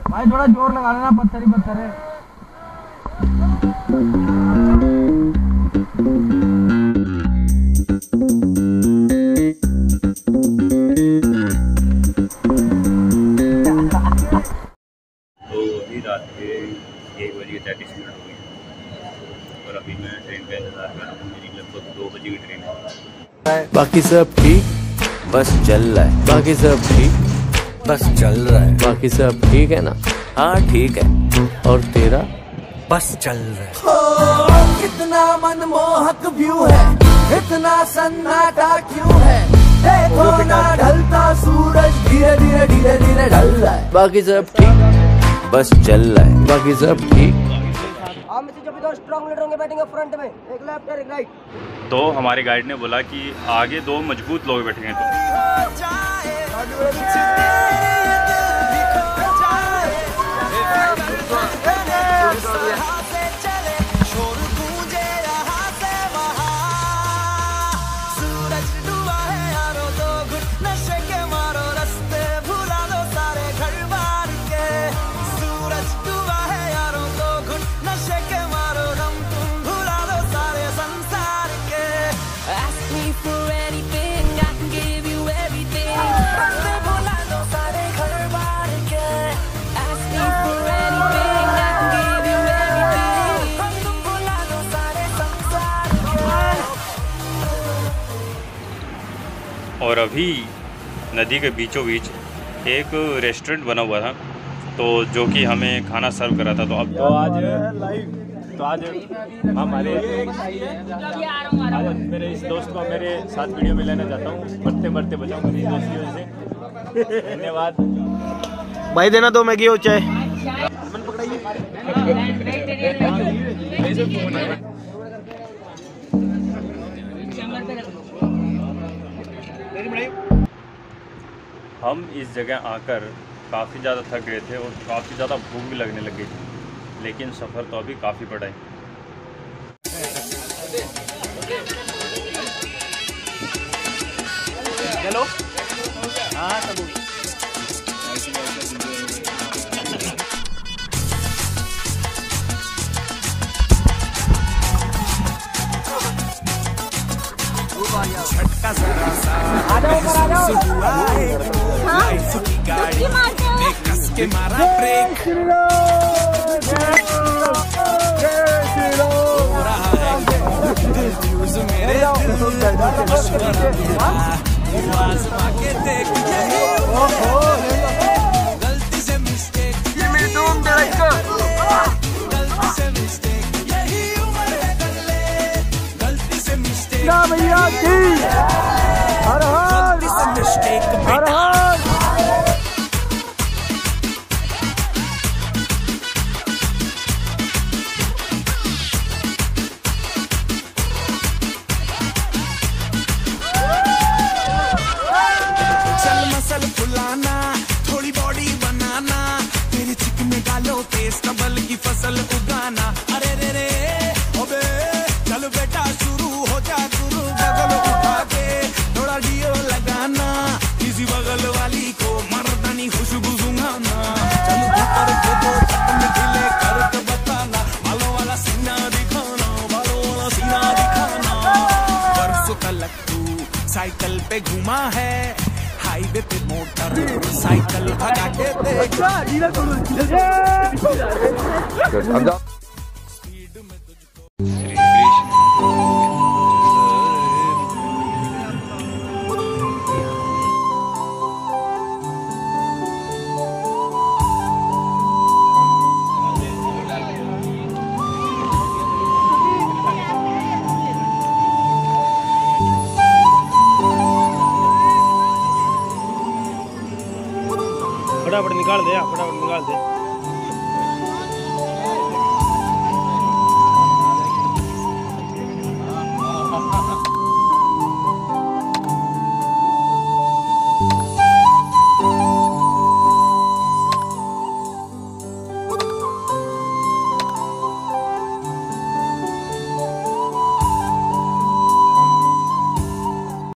भाई थोड़ा जोर लगा लेना, पत्थर ही पत्थर है। तो अभी रात के 1:33 हो गई और अभी मैं ट्रेन का इंतज़ार कर रहा हूँ। मेरी लगभग 2 बजे की ट्रेन है। बाकी सब ठीक, बस चल रहा है। बाकी सब ठीक, बस चल रहा है। बाकी सब ठीक है ना? हाँ ठीक है। और तेरा? बस चल रहा है। कितना मनमोहक व्यू है, इतना सन्नाटा क्यों है? देखो ना ढलता सूरज धीरे धीरे धीरे धीरे ढल रहा है। बाकी सब ठीक, बस चल रहा है। बाकी सब ठीक। आप में से जो भी 2 स्ट्रॉन्ग लीडर होंगे बैठेंगे फ्रंट में, एक लेफ्ट और एक राइट। तो हमारे गाइड ने बोला कि आगे 2 मजबूत लोग बैठेंगे। और अभी नदी के बीचों बीच एक रेस्टोरेंट बना हुआ था, तो जो कि हमें खाना सर्व करा था। तो आज हमारे मेरे इस दोस्त को मेरे साथ वीडियो में लेना चाहता हूँ। मरते मरते बचाऊँ मेरी दोस्त की वजह से। धन्यवाद भाई। देना 2 मैगी और चाय। हम इस जगह आकर काफ़ी ज़्यादा थक गए थे और काफ़ी ज़्यादा भूख भी लगने लग गई थी, लेकिन सफ़र तो अभी काफ़ी बड़ा है। चलो हाँ सब झटका जरा सा लाइफ की गाड़ी ने कस के मारा ब्रेक। हो रहा है कंफ्यूज मेरे दिल आज़मा के देख गलती से मिस्टेक, ये मेरी धूम गलती से मिस्टेक, यही उम्र है कर ले गलती से मिस्टेक। भैया हर हर हर हर। चल मसल फुलाना, थोड़ी बॉडी बनाना, तेरे चिकने गालों पे स्टबल की फसल उगाना। अरे रे रे ओबे चल बेटा शुरू हो जा गुरु, बगल उठा के थोड़ा डियो लगाना, किसी बगल वाली को मर्दानी खुशबू सुंघाना। चल ऊपर को दो टन ढीले करके बताना, बालों वाला सीना दिखाना, बालों वाला सीना दिखाना। परसों तलक तू साइकिल पे घुमा है, हाईवे पे मोटर साइकिल भगा के देख। स्पीड में तुझको फटाफट निकाल दे, फटाफट निकाल दे।